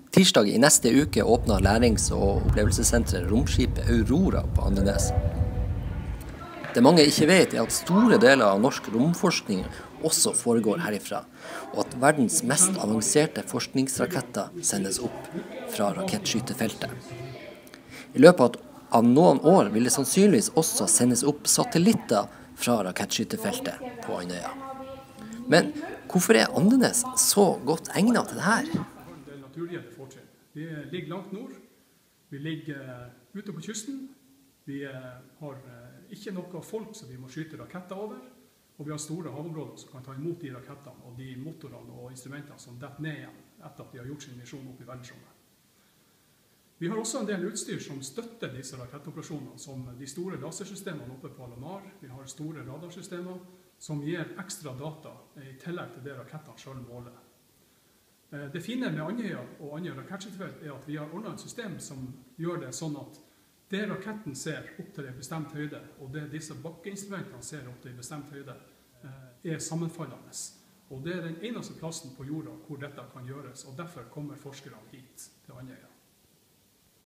Tirsdag i neste uke åpner lærings- og opplevelsessenteret romskipet Aurora på Andenes. Det mange ikke vet er at store deler av norsk romforskning også foregår herifra, og at verdens mest avanserte forskningsraketter sendes opp fra rakettskytefeltet. I løpet av noen år vil det sannsynligvis også sendes opp satellitter fra rakettskytefeltet på Andøya. Men hvorfor er Andenes så godt egnet til dette? Vi ligger langt nord, vi ligger ute på kysten, vi har ikke noe folk som vi må skyte raketter over, og vi har store havområder som kan ta imot de rakettene og de motorene og instrumentene som detter ned igjen etter at de har gjort sin misjon opp i verdensrommet. Vi har også en del utstyr som støtter disse rakettoperasjonene, som de store lasersystemene oppe på Alamar. Vi har store radarsystemer som gir ekstra data i tillegg til det rakettene selv måler. Det fine med Andøya og Andøya rakettskytefelt er at vi har ordnet et system som gjør det sånn at det raketten ser opp til en bestemt høyde, og det disse bakkeinstrumentene ser opp til en bestemt høyde, er sammenfallende. Og det er den eneste plassen på jorda hvor dette kan gjøres, og derfor kommer forskerne hit til Andøya.